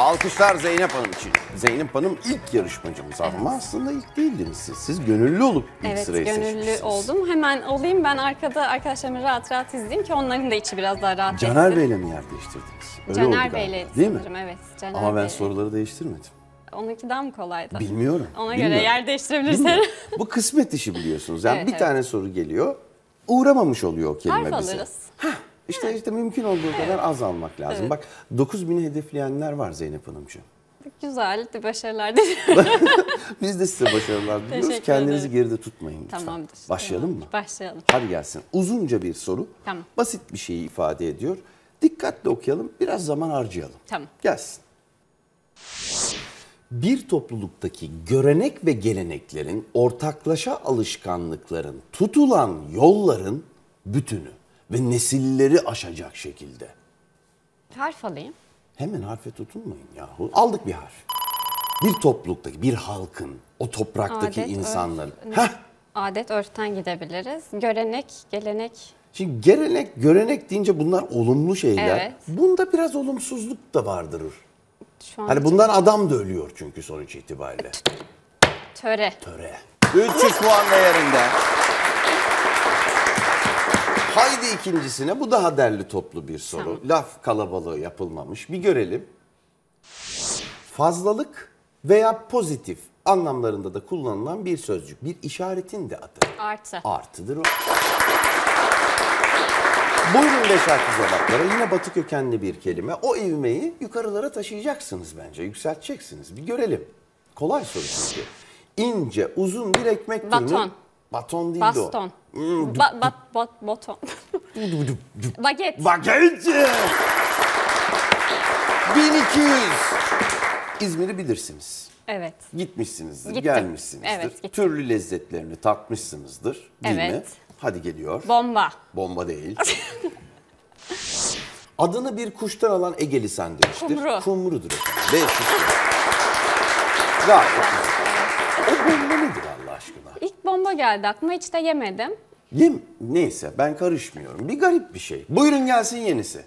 Alkışlar Zeynep Hanım için. Zeynep Hanım ilk yarışmacımız ama aslında ilk değildiniz siz. Siz gönüllü olup ilk sırayı seçmişsiniz. Evet, gönüllü oldum. Hemen olayım, ben arkada arkadaşlarımı rahat rahat izleyeyim ki onların da içi biraz daha rahat etsin. Caner Bey'le mi yer değiştirdiniz? Öyle Caner Bey'le değil mi? Evet, Caner Ama ben Bey'le. soruları değiştirmedim. Onunki daha mı kolaydı? Bilmiyorum. Ona Bilmiyorum. göre yer değiştirebilirsen. Bu kısmet işi biliyorsunuz. Yani Evet, bir tane soru geliyor, uğramamış oluyor o kelime Harf bize. alırız. İşte mümkün olduğu kadar az almak lazım. Evet. Bak 9.000'i hedefleyenler var Zeynep Hanımcığım. Güzel, başarılar dilerim. Biz de size başarılar diliyoruz. Teşekkür Kendinizi ederim. geride tutmayın lütfen. Tamamdır. Başlayalım mı? Başlayalım. Hadi gelsin. Uzunca bir soru. Tamam. Basit bir şeyi ifade ediyor. Dikkatli okuyalım. Biraz zaman harcayalım. Tamam. Gelsin. Bir topluluktaki görenek ve geleneklerin, ortaklaşa alışkanlıkların, tutulan yolların bütünü ve nesilleri aşacak şekilde. Harf alayım. Hemen harfe tutunmayın yahu. Aldık bir harf. Bir topluluktaki, bir halkın, o topraktaki Adet, insanların. Adet, örften gidebiliriz. Görenek, gelenek. Şimdi gelenek, görenek deyince bunlar olumlu şeyler. Evet. Bunda biraz olumsuzluk da vardır. Şu an Hani bundan adam da ölüyor çünkü sonuç itibariyle. töre. Töre. 300 puan değerinde. Haydi ikincisine. Bu daha derli toplu bir soru. Tamam. Laf kalabalığı yapılmamış. Bir görelim. Fazlalık veya pozitif anlamlarında da kullanılan bir sözcük. Bir işaretin de adı. Artı. Artıdır o. Buyurun 5 harfli cevaplara. Yine batı kökenli bir kelime. O ivmeyi yukarılara taşıyacaksınız bence. Yükselteceksiniz. Bir görelim. Kolay soru çünkü. İnce, uzun bir ekmek türünün... Baton. Baton değil de o. Baston. Baton. Baget. Baget! 1200. İzmir'i bilirsiniz. Evet. Gitmişsinizdir, Gittim. gelmişsinizdir. Evet, gittim. Türlü lezzetlerini tatmışsınızdır. Değil mi? Evet. Hadi geliyor. Bomba. Bomba değil. Adını bir kuştan alan Egeli sandviçtir. Kumru. Kumrudur efendim. 500 lira. Gayet güzel. O bomba nedir Allah aşkına? İlk bomba geldi aklıma, hiç de yemedim. Neyse ben karışmıyorum. Bir garip bir şey. Buyurun gelsin yenisi.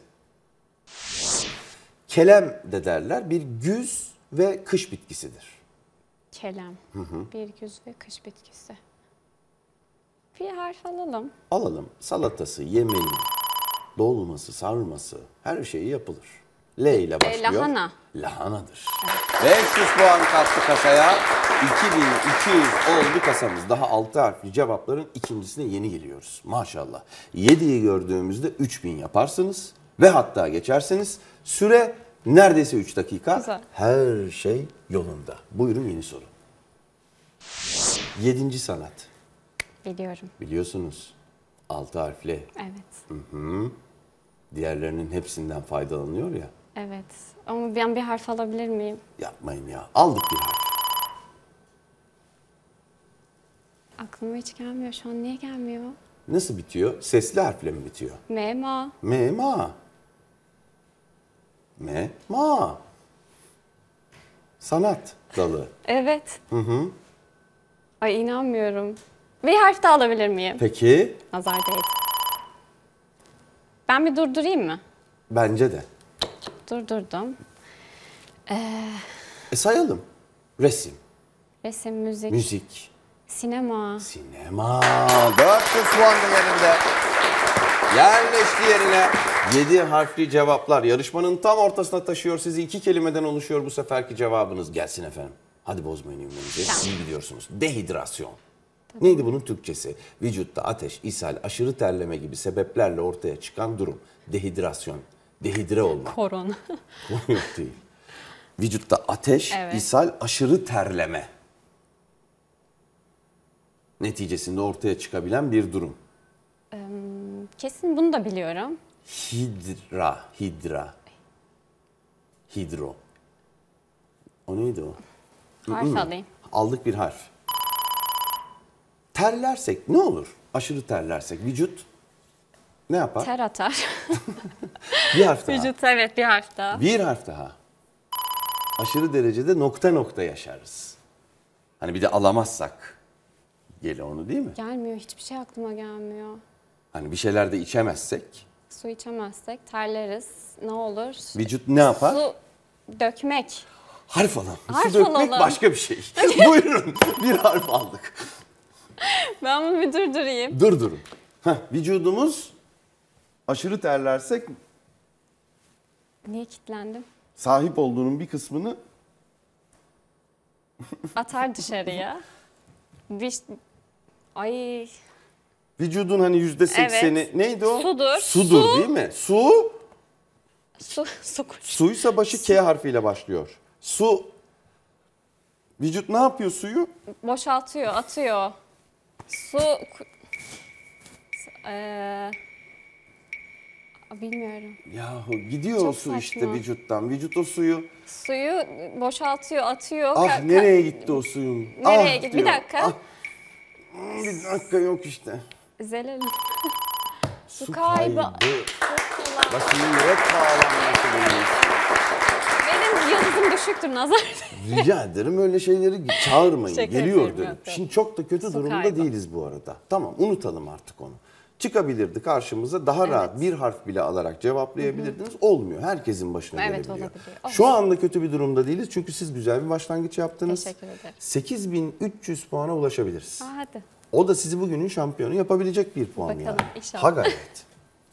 Kelem de derler. Bir güz ve kış bitkisidir. Kelem. Bir güz ve kış bitkisi. Bir harf alalım. Alalım. Salatası, yemeği, dolması, sarması her şeyi yapılır. L ile başlıyor. Lahana. Lahanadır. 500 puan kattı kasaya. 2200 oldu kasamız. Daha 6 harfli cevapların ikincisine yeni geliyoruz. Maşallah. 7'yi gördüğümüzde 3000 yaparsınız ve hatta geçersiniz. Süre neredeyse 3 dakika. Güzel. Her şey yolunda. Buyurun yeni soru. 7. sanat. Biliyorum. Biliyorsunuz 6 harfli. Evet. Diğerlerinin hepsinden faydalanıyor ya. Evet. Ama ben bir harf alabilir miyim? Yapmayın ya. Aldık bir harf. Aklıma hiç gelmiyor. Şu an niye gelmiyor? Nasıl bitiyor? Sesli harfle mi bitiyor? Mema. Mema. Mema. Sanat dalı. Evet. Ay inanmıyorum. Bir harf daha alabilir miyim? Peki. Nazar değdi. Ben bir durdurayım mı? Bence de. Durdurdum. Sayalım. Resim, Resim, müzik, müzik, sinema. sinema. 400 puan değerinde. Yerleşti yerine 7 harfli cevaplar. Yarışmanın tam ortasına taşıyor sizi. 2 kelimeden oluşuyor bu seferki cevabınız. Gelsin efendim. Hadi bozmayın ümrenizi. Tamam. İyi gidiyorsunuz. Dehidrasyon. Neydi bunun Türkçesi? Vücutta ateş, ishal, aşırı terleme gibi sebeplerle ortaya çıkan durum. Dehidrasyon. Dehidre olmak. Korona. Yok değil. Vücutta ateş, Evet. ishal, aşırı terleme. Neticesinde ortaya çıkabilen bir durum. Kesin bunu da biliyorum. Hidro. O neydi o? Harf alayım. Aldık bir harf. Terlersek ne olur? Aşırı terlersek vücut ne yapar? Ter atar. Bir harf daha. Vücut, evet, bir harf daha. Bir harf daha. Aşırı derecede nokta nokta yaşarız. Hani bir de alamazsak gele onu değil mi? Gelmiyor. Hiçbir şey aklıma gelmiyor. Hani bir şeyler de içemezsek Su içemezsek terleriz. Ne olur? vücut ne yapar? Su Dökmek. Harf alalım. Harf Su dökmek alalım. başka bir şey. Buyurun. Bir harf aldık. Ben bunu bir durdurayım. Durdurun. Vücudumuz aşırı terlersek Niye kilitlendim? sahip olduğunun bir kısmını Atar dışarıya. Ay. vücudun hani %80'i neydi o? Sudur. Sudur Su. değil mi? Su. Su. Suysa başı K harfiyle başlıyor. Su. Vücut ne yapıyor suyu? Boşaltıyor, atıyor. Bilmiyorum. Yahu gidiyor Çok o su işte saçma. vücuttan. Vücut o suyu. Suyu boşaltıyor, atıyor. Ah nereye gitti o suyun? Nereye Ah gitti? diyor. Bir dakika. Ah. Bir dakika yok işte. Zelal. Su kaybı. kaybı. Başını yürek bağlanması demiş. Benim yıldızım düşüktür nazar. Rica ederim öyle şeyleri çağırmayın. Şaka Geliyor yapıyorum, dedim. yok, yok. Şimdi çok da kötü Su durumda kaybı. değiliz bu arada. Tamam unutalım artık onu. Çıkabilirdi karşımıza daha rahat bir harf bile alarak cevaplayabilirdiniz. Olmuyor. Herkesin başına Evet, gelebiliyor. olabiliyor. Şu anda kötü bir durumda değiliz çünkü siz güzel bir başlangıç yaptınız. Teşekkür ederim. 8300 puana ulaşabiliriz. Hadi. O da sizi bugünün şampiyonu yapabilecek bir puan Bakalım, yani. inşallah. Ha gayret.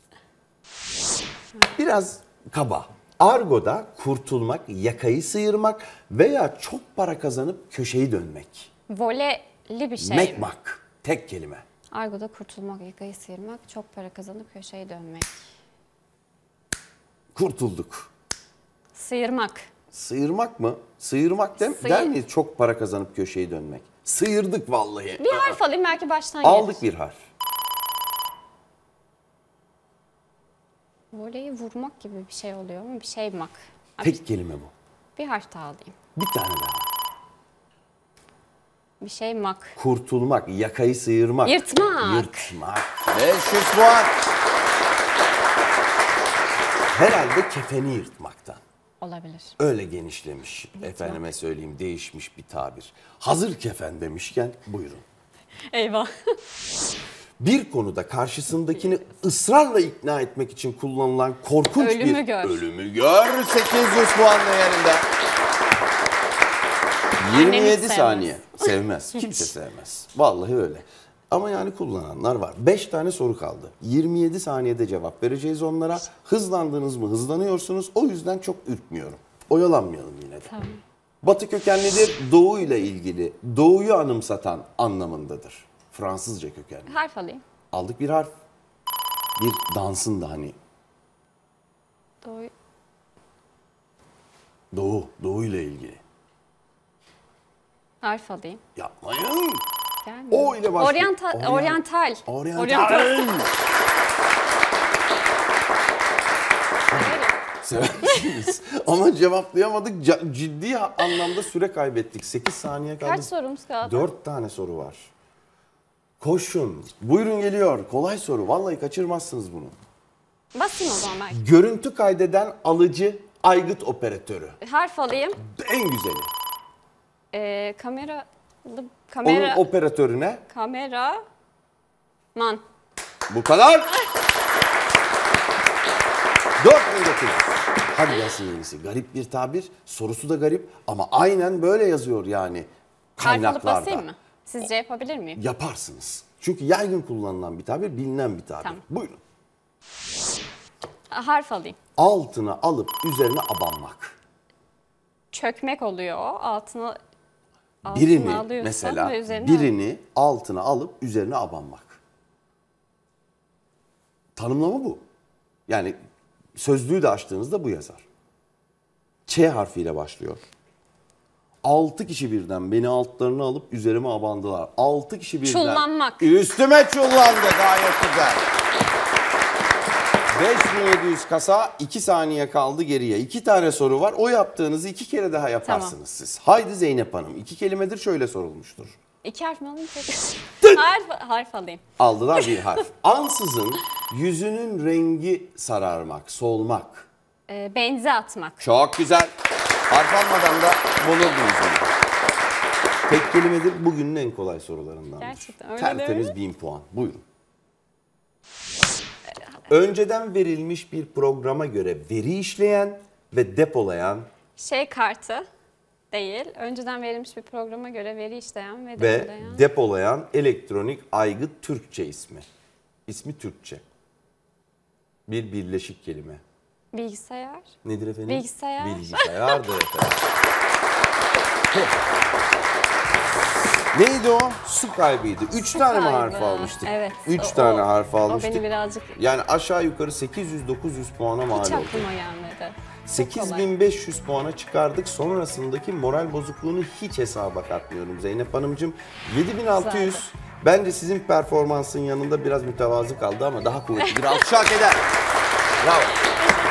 Biraz kaba. Argo'da kurtulmak, yakayı sıyırmak veya çok para kazanıp köşeyi dönmek. Voleyli bir şey mi? Mekmak. Tek kelime. Argo'da kurtulmak, yakayı sıyırmak, çok para kazanıp köşeye dönmek. Kurtulduk. Sıyırmak. Sıyırmak mı? Sıyırmak der miyiz çok para kazanıp köşeyi dönmek? Sıyırdık vallahi. Bir harf alayım belki baştan gelir. Aldık bir harf. Voleyi vurmak gibi bir şey oluyor mu? Bir şey mak. Tek kelime bu. Bir harf daha alayım. Bir tane daha. Bir şey mak. Kurtulmak, yakayı sıyırmak. Yırtmak. Yırtmak. 500 puan. Herhalde kefeni yırtmaktan. Olabilir. Öyle genişlemiş. Efendime söyleyeyim değişmiş bir tabir. Hazır kefen demişken buyurun. Eyvah. Bir konuda karşısındakini ısrarla ikna etmek için kullanılan korkunç Ölümü gör. Ölümü gör. 800 puan değerinde. 27 sevmez. saniye. Sevmez. Kimse sevmez. Vallahi öyle. Ama yani kullananlar var. 5 tane soru kaldı. 27 saniyede cevap vereceğiz onlara. Hızlandınız mı hızlanıyorsunuz. O yüzden çok ürkmüyorum. Oyalanmayalım yine de. Tamam. Batı kökenlidir. Doğu ile ilgili, doğuyu anımsatan anlamındadır. Fransızca kökenli. Harf alayım. Aldık bir harf. Bir dansın da hani Doğu. doğu ile ilgili. Harf alayım. Yapmayın. Gelmiyor. O ile başlıyor. Oryantal. Oryantal. Seversiniz. Ama cevaplayamadık. Ciddi anlamda süre kaybettik. 8 saniye kaldı. Kaç sorumuz kaldı? 4 tane soru var. Koşun. Buyurun geliyor. Kolay soru. Vallahi kaçırmazsınız bunu. Basayım o zaman belki. Görüntü kaydeden alıcı aygıt operatörü. Harf alayım. En güzeli. Kamera. Onun operatörüne Kamera. Man. bu kadar. 4900. Hadi gelsin yenisi. Garip bir tabir. Sorusu da garip ama aynen böyle yazıyor yani Harf alıp kaynaklarda. basayım mı? Sizce yapabilir miyim? Yaparsınız. Çünkü yaygın kullanılan bir tabir, bilinen bir tabir. Tamam. Buyurun. Harf alayım. Altına alıp üzerine abanmak. Çökmek oluyor. Altına Birini alıyorsun mesela ve üzerine birini altına alıp üzerine abanmak. Tanımlama bu. Yani sözlüğü de açtığınızda bu yazar. Ç harfiyle başlıyor. 6 kişi birden beni altlarına alıp üzerime abandılar. 6 kişi birden. Çullanmak. Üstüme çullandı, gayet güzel. 5700 kasa, 2 saniye kaldı geriye. 2 tane soru var. O yaptığınızı 2 kere daha yaparsınız Tamam. siz. Haydi Zeynep Hanım. 2 kelimedir şöyle sorulmuştur. 2 harf mi alayım? Tek. harf alayım. Aldılar bir harf. Ansızın yüzünün rengi sararmak, solmak. Benze atmak. Çok güzel. Harf almadan da bulurdunuz bunu. Tek kelimedir bugünün en kolay sorularından. Gerçekten öyle Tertemiz değil 1000 puan. Buyurun. Önceden verilmiş bir programa göre veri işleyen ve depolayan Şey kartı değil. Önceden verilmiş bir programa göre veri işleyen ve Ve depolayan. depolayan elektronik aygıt Türkçe ismi. İsmi Türkçe. Bir birleşik kelime. Bilgisayar. Nedir efendim? Bilgisayar. Bilgisayardır efendim. Neydi o? Su kaybıydı. 3 tane mi harf kaybı. almıştık? Evet. 3 tane harf O almıştık. beni birazcık Yani aşağı yukarı 800-900 puana mal hiç oldu. aklıma gelmedi. Çok kolay. 8500 puana çıkardık. Sonrasındaki moral bozukluğunu hiç hesaba katmıyorum Zeynep Hanımcığım. 7600 Güzeldi. bence sizin performansın yanında biraz mütevazı kaldı ama daha kuvvetli bir alkış hak eder. Bravo.